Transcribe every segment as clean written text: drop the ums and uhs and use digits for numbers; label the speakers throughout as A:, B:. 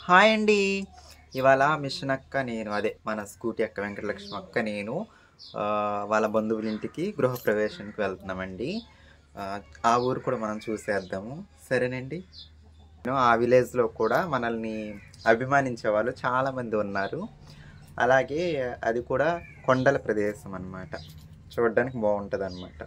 A: Hi అండి. ఇవాళ machine అక్క నేను అదే మన స్కూటీ అక్క వెంకటలక్ష్మి అక్క నేను వాళ్ళ బంధువుల ఇంటికి గృహప్రవేశానికి వెళ్తున్నామండి. ఆ ఊరు కూడా మనం చూసేద్దాము, సరేనండి. ఆ విలేజ్లో కూడా మనల్ని అభిమానించే వాళ్ళు చాలామంది ఉన్నారు. అలాగే అది కూడా కొండల ప్రదేశం అన్నమాట, చూడడానికి బాగుంటుంది అన్నమాట.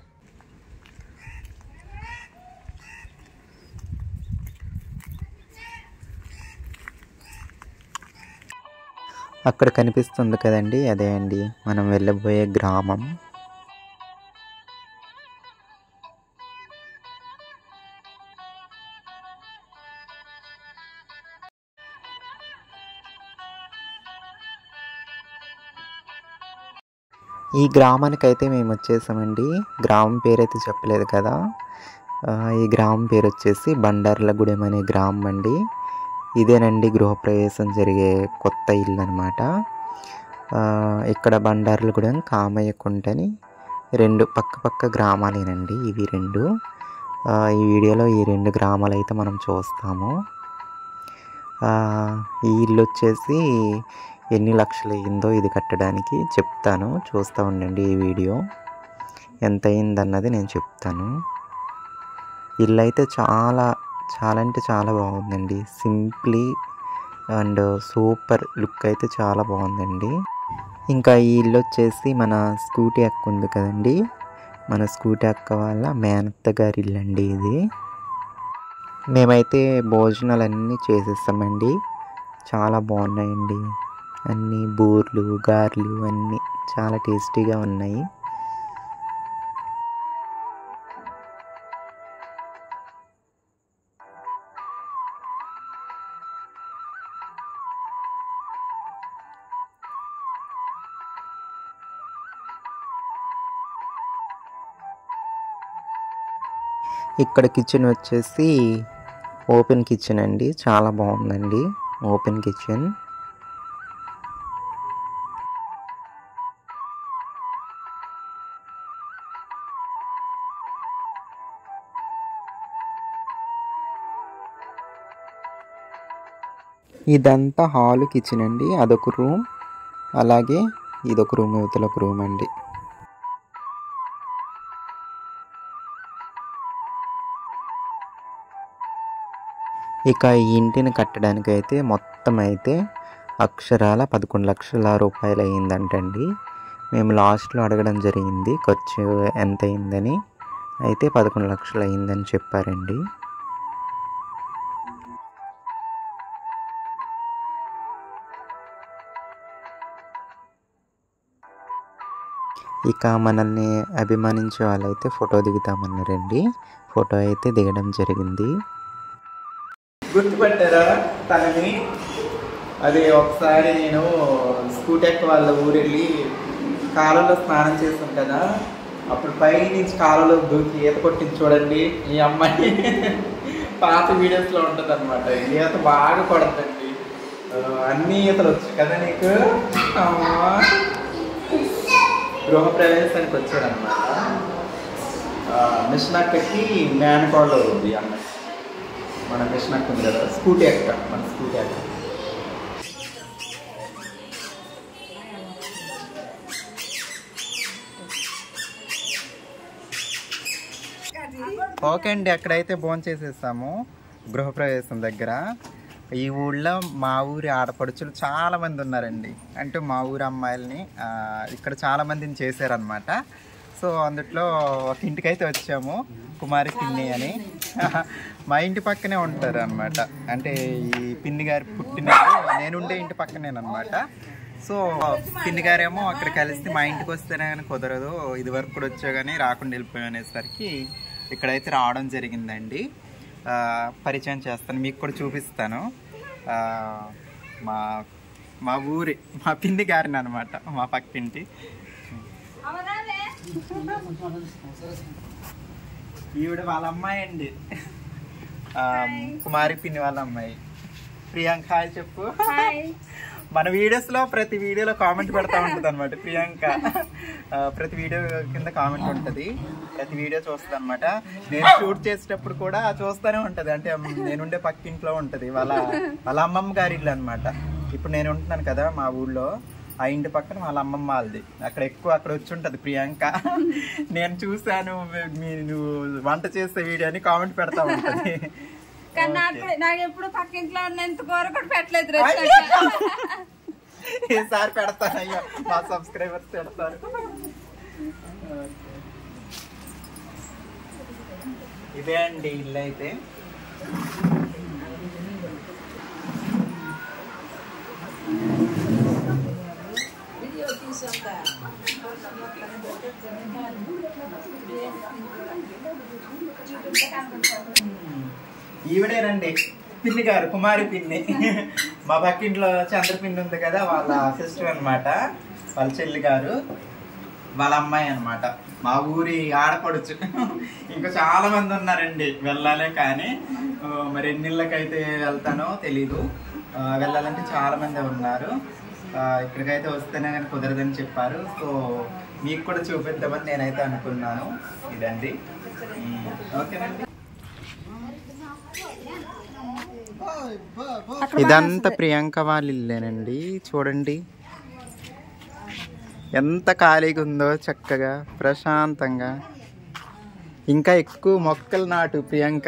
A: అక్కడ కనిపిస్తుంది కదండి, అదే అండి మనం వెళ్ళబోయే గ్రామం. ఈ గ్రామానికి అయితే మేము వచ్చేసామండి. గ్రామం పేరైతే చెప్పలేదు కదా. ఈ గ్రామం పేరు వచ్చేసి బండార్లగూడెం అనే గ్రామం అండి. ఇదేనండి గృహప్రవేశం జరిగే కొత్త ఇల్లు అనమాట. ఇక్కడ బండార్లగూడెం, కామయ్యకుంటని రెండు పక్క గ్రామాలేనండి ఇవి రెండు. ఈ వీడియోలో ఈ రెండు గ్రామాలు అయితే మనం చూస్తాము. ఈ ఇల్లు వచ్చేసి ఎన్ని లక్షలు అయ్యిందో ఇది కట్టడానికి చెప్తాను, చూస్తూ ఉండండి. ఈ వీడియో ఎంత అయిందన్నది నేను చెప్తాను. ఇల్లు అయితే చాలా అంటే చాలా బాగుందండి. సింప్లీ అండ్ సూపర్ లుక్ అయితే చాలా బాగుందండి. ఇంకా ఈ ఇల్లు వచ్చేసి మన స్కూటీ అక్క ఉంది కదండి, మన స్కూటీ అక్క వాళ్ళ మేనత్త గారి ఇల్లు అండి ఇది. మేమైతే భోజనాలు అన్నీ చేసేస్తామండి. చాలా బాగున్నాయండి, అన్నీ బూర్లు గారెలు అన్నీ చాలా టేస్టీగా ఉన్నాయి. ఇక్కడ కిచెన్ వచ్చేసి ఓపెన్ కిచెన్ అండి, చాలా బాగుందండి ఓపెన్ కిచెన్. ఇదంతా హాల్ కిచెన్ అండి, అదొక రూమ్, అలాగే ఇదొక రూమ్, యువతల ఒక రూమ్ అండి. ఇక ఈ ఇంటిని కట్టడానికి అయితే మొత్తం అయితే అక్షరాల 11 లక్షల రూపాయలు అయ్యిందంటండి. మేము లాస్ట్లో అడగడం జరిగింది ఖర్చు ఎంత అయిందని, అయితే 11 లక్షలు అయ్యిందని చెప్పారండి. ఇక మనల్ని అభిమానించే వాళ్ళైతే ఫోటో దిగుతామన్నారండి. ఫోటో అయితే దిగడం జరిగింది. గుర్తుపట్టారా తనని? అది ఒకసారి నేను స్కూటీ అక్క వాళ్ళ ఊరెళ్ళి కాలంలో స్నానం చేస్తాను కదా, అప్పుడు పై నుంచి కాలంలో దూకి ఈత కొట్టింది చూడండి ఈ అమ్మాయి. పాత వీడియోస్లో ఉంటుంది అనమాట. ఈత బాగా కొడుతుంది, అన్ని ఈతలు వచ్చు కదా నీకు. గృహప్రవేశానికి వచ్చారనమాట. మిషన్ అక్కకి మేనకోడలో ఉంది అమ్మాయి, మన మిషన్ అక్క ఉంది కదా, స్కూటీ అక్క, మన స్కూటీ అక్క. ఓకే అండి, అక్కడైతే భోజనం చేసేసాము గృహప్రవేశం దగ్గర. ఈ ఊళ్ళో మా ఊరి ఆడపడుచులు చాలామంది ఉన్నారండి, అంటే మా ఊరి అమ్మాయిల్ని ఇక్కడ చాలామందిని చేశారనమాట. సో అందుట్లో ఒక ఇంటికైతే వచ్చాము, కుమారి పిన్ని అని. మా ఇంటి పక్కనే ఉంటారు అనమాట, అంటే ఈ పిన్ని గారి పుట్టిన నేనుండే ఇంటి పక్కనేనమాట. సో పిన్ని గారేమో అక్కడ కలిసి మా ఇంటికి వస్తేనే కానీ కుదరదు, ఇది వరకు కూడా వచ్చా కానీ రాకుండా వెళ్ళిపోయాం అనేసరికి ఇక్కడైతే రావడం జరిగిందండి. పరిచయం చేస్తాను, మీకు కూడా చూపిస్తాను. మా ఊరి మా పిన్ని గారిని అనమాట, మా పక్కింటి. ఈవిడ వాళ్ళ అమ్మాయి అండి, కుమారి పిన్ని వాళ్ళ అమ్మాయి. ప్రియాంక హాయ్ చెప్పు. మన వీడియోస్లో ప్రతి వీడియోలో కామెంట్ పెడతా ఉంటుంది అనమాట ప్రియాంక. ప్రతి వీడియో కింద కామెంట్ ఉంటుంది, ప్రతి వీడియో చూస్తుంది అనమాట. నేను షూట్ చేసేటప్పుడు కూడా చూస్తూనే ఉంటుంది. అంటే నేనుండే పక్కింట్లో ఉంటుంది, వాళ్ళ అమ్మమ్మ గారి ఇల్లు అనమాట. ఇప్పుడు నేను ఉంటున్నాను కదా మా ఊళ్ళో, ఆ ఇంటి పక్కన వాళ్ళ అమ్మమ్మ వాళ్ళది. అక్కడ వచ్చి ఉంటుంది ప్రియాంక. నేను చూసాను మీరు వంట చేసే వీడియో అని కామెంట్ పెడతా ఉంటుంది.
B: నాకు ఎప్పుడు పక్కింట్లో ఉన్నంత కూర కూడా పెట్టలేదు.
A: ఈసారి పెడతాను, అయ్యో మా సబ్స్క్రైబర్స్ పెడతారు. ఇదే అండి ఇల్లు అయితే. ఈవిడేనండి పిన్ని గారు, కుమారి పిన్ని. మా పక్కింట్లో చంద్ర పిన్ని ఉంది కదా, వాళ్ళ సిస్టర్ అనమాట, వాళ్ళ చెల్లి గారు, వాళ్ళ అమ్మాయి అనమాట, మా ఊరి ఆడపడుచు. ఇంకా చాలా మంది ఉన్నారండి, వెళ్ళాలే కానీ మరి ఎన్నిళ్ళకైతే వెళ్తానో తెలీదు. వెళ్ళాలంటే చాలా మంది ఉన్నారు. ఇక్కడికైతే వస్తేనే కానీ కుదరదని చెప్పారు. సో మీకు కూడా చూపిద్దామని నేనైతే అనుకున్నాను. ఇదండి, ఓకేనండి. ఇదంతా ప్రియాంక వాళ్ళ ఇల్లేనండి. చూడండి ఎంత ఖాళీగా ఉందో, చక్కగా ప్రశాంతంగా. ఇంకా ఎక్కువ మొక్కలు నాటు ప్రియాంక.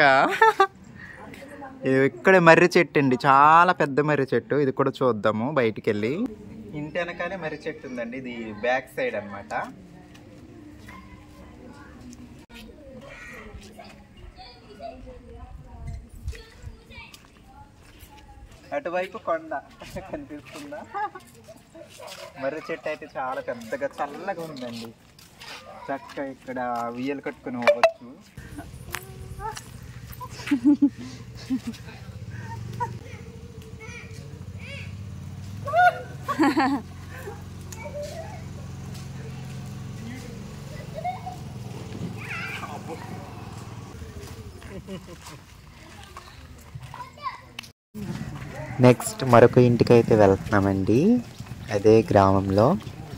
A: ఇక్కడే మర్రి చెట్టు అండి, చాలా పెద్ద మర్రి చెట్టు. ఇది కూడా చూద్దాము బయటికి వెళ్ళి. ఇంటి వెనకాలే మర్రి చెట్టు ఉందండి, ఇది బ్యాక్ సైడ్ అనమాట. అటువైపు కొండ కనిపిస్తుందా? మర్రి చెట్టు అయితే చాలా పెద్దగా చల్లగా ఉందండి. చక్కగా ఇక్కడ ఉయ్యలు కట్టుకుని పోవచ్చు. నెక్స్ట్ మరొక ఇంటికి అయితే వెళ్తున్నామండి, అదే గ్రామంలో.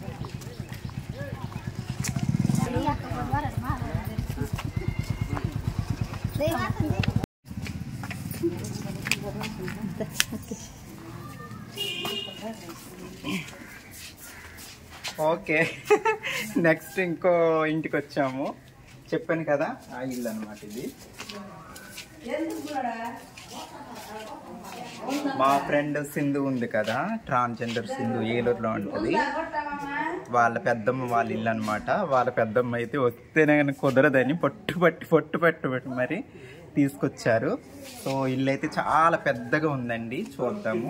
A: ఓకే, నెక్స్ట్ ఇంకో ఇంటికి వచ్చాము. చెప్పాను కదా ఆ ఇల్లు అనమాట ఇది. మా ఫ్రెండ్ సింధు ఉంది కదా, ట్రాన్స్జెండర్ సింధు, ఏలూరులో ఉంటుంది. వాళ్ళ పెద్దమ్మ వాళ్ళ ఇల్లు అనమాట. వాళ్ళ పెద్దమ్మ అయితే వస్తేనే కానీ కుదరదని పొట్టు మరి తీసుకొచ్చారు. సో ఇల్లు అయితే చాలా పెద్దగా ఉందండి, చూద్దాము.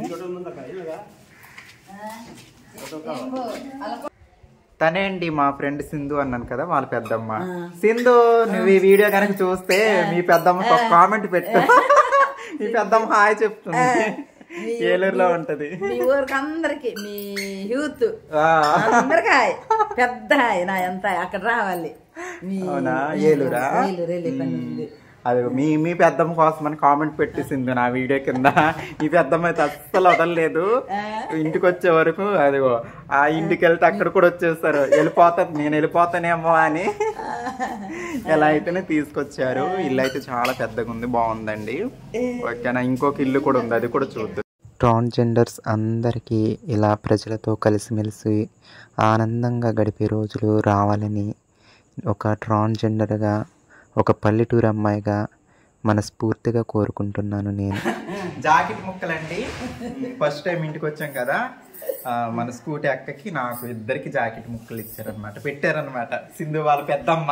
A: తనే అండి మా ఫ్రెండ్ సింధు అన్నాను కదా, వాళ్ళ పెద్దమ్మ. సింధు, నువ్వు ఈ వీడియో కనుక చూస్తే మీ పెద్దమ్మకి ఒక కామెంట్ పెట్టు. మీ పెద్దమ్మ హాయ్ చెప్తుంది. ఏలూరులో ఉంటది.
B: మీ ఊరికి అందరికి, మీ యూత్ అందరికి హాయ్, పెద్ద హాయ్. నా ఎంత అక్కడ రావాలి.
A: అవునా, ఏలూరా? అది మీ పెద్దమ్మ కోసం అని కామెంట్ పెట్టేసింది నా వీడియో కింద. ఈ పెద్దమ్మ అయితే అస్సలు వదలలేదు. ఇంటికి వచ్చే వరకు అదిగో ఆ ఇంటికి వెళ్తే అక్కడ కూడా వచ్చేస్తారు. నేను వెళ్ళిపోతానేమో అని. ఎలా అయితేనే తీసుకొచ్చారు. ఇల్లు అయితే చాలా పెద్దగా ఉంది, బాగుందండి. ఓకేనా, ఇంకొక ఇల్లు కూడా ఉంది, అది కూడా చూద్దాం. ట్రాన్స్జెండర్స్ అందరికీ ఇలా ప్రజలతో కలిసిమెలిసి ఆనందంగా గడిపే రోజులు రావాలని ఒక ట్రాన్స్జెండర్గా, ఒక పల్లెటూరు అమ్మాయిగా మనస్ఫూర్తిగా కోరుకుంటున్నాను నేను. జాకెట్ ముక్కలండి, ఫస్ట్ టైం ఇంటికి వచ్చాం కదా, మన స్కూటీ అక్కకి నాకు ఇద్దరికి జాకెట్ ముక్కలు ఇచ్చారనమాట, పెట్టారనమాట. సింధు వాళ్ళ పెద్దమ్మ.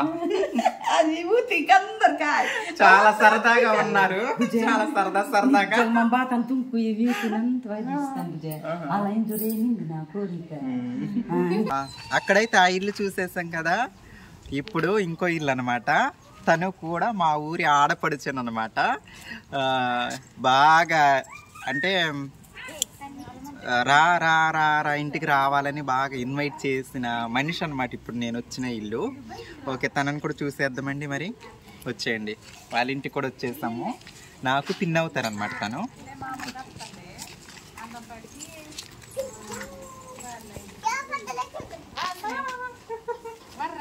A: చాలా సరదాగా ఉన్నారు, చాలా సరదాగా. అక్కడైతే ఆ ఇల్లు చూసేసాం కదా, ఇప్పుడు ఇంకో ఇల్లు అనమాట. తను కూడా మా ఊరి ఆడపడుచాను అనమాట. బాగా అంటే రా రా రా రా ఇంటికి రావాలని బాగా ఇన్వైట్ చేసిన మనిషి అనమాట ఇప్పుడు నేను వచ్చిన ఇల్లు. ఓకే, తనని కూడా చూసేద్దామండి. మరి వచ్చేయండి, వాళ్ళ ఇంటికి కూడా వచ్చేసాము. నాకు పిన్ అవుతారనమాట తను.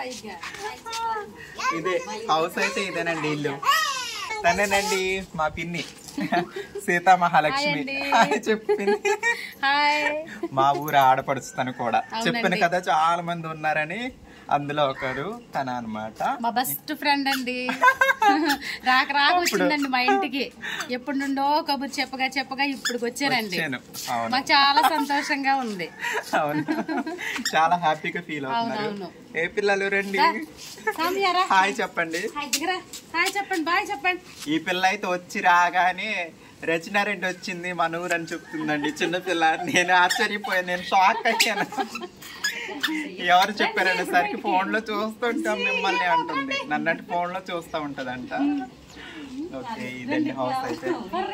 A: ఇదే హౌస్ అయితే ఇదేనండి ఇల్లు. తనేనండి మా పిన్ని సీతా మహాలక్ష్మి చెప్పింది. మా ఊరు ఆడపడుస్తాను కూడా చెప్పాను కదా, చాలా మంది ఉన్నారని. అందులో ఒకరు తన అన్నమాట,
C: మా బెస్ట్ ఫ్రెండ్ అండి. రాక వచ్చిందండి మా ఇంటికి. ఎప్పుడు నుండో కబుర్ చెప్పగా ఇప్పుడు వచ్చారండి. మాకు చాలా సంతోషంగా ఉంది.
A: అవును, చాలా హ్యాపీగా ఫీల్ అవుతున్నారు. ఏ పిల్లలు రండి, హాయ్ చెప్పండి.
C: హాయ్ చెప్పండి, బాయ్ చెప్పండి.
A: ఈ పిల్ల అయితే వచ్చి రాగానే రచన రెడ్డి వచ్చింది మన ఊరు అని చెప్తుందండి. చిన్నపిల్ల. నేను ఆశ్చర్యపోయాను, నేను షాక్ అయ్యాను. ఎవరు చెప్పారండి సరికి ఫోన్ లో చూస్తుంటాం మిమ్మల్ని అంటుంది. నన్నట్టు ఫోన్ లో చూస్తూ ఉంటదంట. ఓకే, ఇదండి హౌస్ అయితే.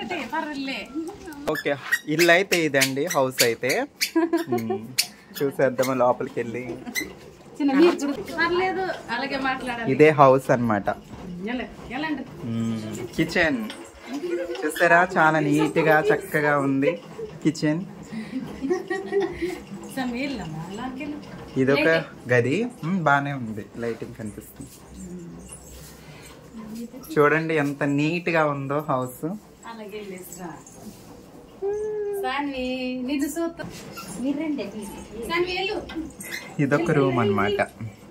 A: ఓకే, ఇల్లు అయితే ఇదండి హౌస్ అయితే. చూసేద్దాము లోపలికి వెళ్ళి. ఇదే హౌస్ అన్నమాట. కిచెన్ చూసారా, చాలా నీట్ గా చక్కగా ఉంది కిచెన్. ఇదొక గది, బానే ఉంది, లైటింగ్ కనిపిస్తుంది. చూడండి ఎంత నీట్ గా ఉందో హౌస్. ఇదొక రూమ్ అన్నమాట.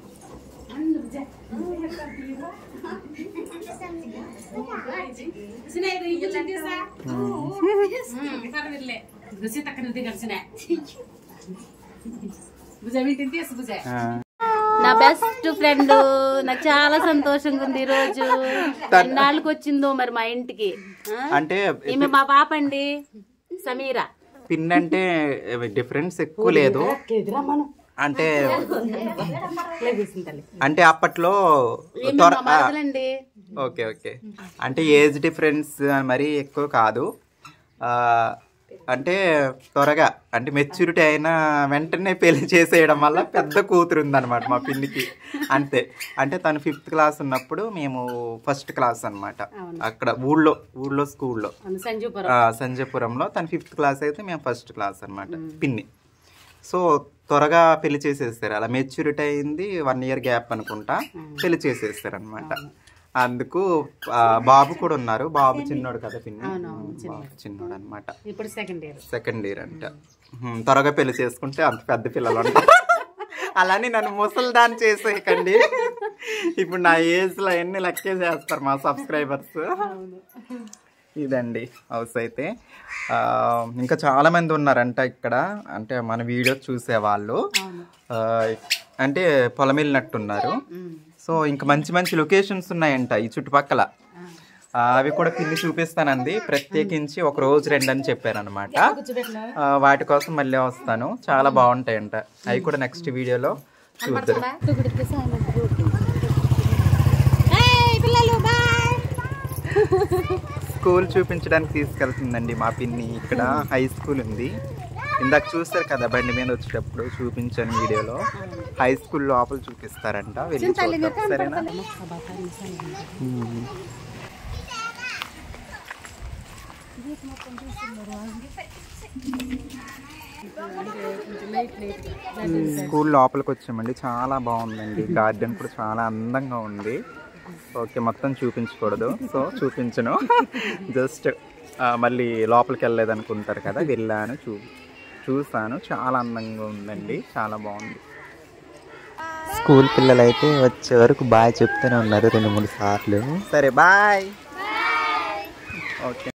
C: నా బెస్ట్ ఫ్రెండ్, నాకు చాలా సంతోషంగా ఉంది. ఈ రోజు ఎన్నాళ్ళకి వచ్చిందో మరి మా ఇంటికి.
A: అంటే
C: ఈమె మా పాప అండి, సమీరా.
A: పిన్ అంటే డిఫరెన్స్ ఎక్కువ లేదు. అంటే అంటే అప్పట్లో ఓకే ఓకే, అంటే ఏజ్ డిఫరెన్స్ మరీ ఎక్కువ కాదు. అంటే త్వరగా అంటే మెచ్యూరిటీ అయినా వెంటనే పెళ్లి చేసేయడం వల్ల పెద్ద కూతురు ఉందన్నమాట మా పిన్నికి. అంతే, అంటే తను 5th క్లాస్ ఉన్నప్పుడు మేము 1st క్లాస్ అనమాట. అక్కడ ఊళ్ళో స్కూల్లో సంజయపురంలో తను 5th క్లాస్ అయితే మేము 1st క్లాస్ అనమాట పిన్ని. సో త్వరగా పెళ్లి చేసేస్తారు. అలా మెచ్యూరిటీ అయింది 1 year గ్యాప్ అనుకుంటా, పెళ్లి చేసేస్తారు అనమాట. అందుకు బాబు కూడా ఉన్నారు. బాబు చిన్నోడు కదా పిన్ని, చిన్నోడు అనమాట.
C: ఇప్పుడు
A: సెకండ్ ఇయర్ అంట. త్వరగా పెళ్లి చేసుకుంటే అంత పెద్ద పిల్లలు ఉంటారు. అలానే నన్ను ముసలిదాన్ని చేసేయకండి. ఇప్పుడు నా ఏజ్ లో ఎన్ని లెక్కే చేస్తారు మా సబ్స్క్రైబర్స్. ఇదండి హౌస్ అయితే. ఇంకా చాలా మంది ఉన్నారంట ఇక్కడ, అంటే మన వీడియో చూసేవాళ్ళు. అంటే పొలం వెళ్ళినట్టున్నారు. సో ఇంకా మంచి మంచి లొకేషన్స్ ఉన్నాయంట ఈ చుట్టుపక్కల. అవి కూడా పిన్ని చూపిస్తానంది. ప్రత్యేకించి ఒక రోజు 2 అని చెప్పారనమాట. వాటి కోసం మళ్ళీ వస్తాను. చాలా బాగుంటాయంట అవి కూడా. నెక్స్ట్ వీడియోలో చూద్దాం. స్కూల్ చూపించడానికి తీసుకెళ్తుందండి మా పిన్ని. ఇక్కడ హై స్కూల్ ఉంది. ఇందాక చూస్తారు కదా బండి మీద వచ్చేటప్పుడు చూపించాను వీడియోలో. హై స్కూల్ లోపల చూపిస్తారంట, వెళ్ళి చూద్దాం. సరేనా? స్కూల్ లోపలికి వచ్చామండి. చాలా బాగుందండి. గార్డెన్ కూడా చాలా అందంగా ఉంది. ఓకే, మొత్తం చూపించకూడదు, సో చూపించను. జస్ట్ మళ్ళీ లోపలికి వెళ్ళలేదు అనుకుంటారు కదా, వెళ్ళాను, చూసాను. చాలా అందంగా ఉందండి, చాలా బాగుంది. స్కూల్ పిల్లలు అయితే వచ్చే వరకు బాయ్ చెప్తూనే ఉన్నారు 2-3 సార్లు. సరే బాయ్. ఓకే.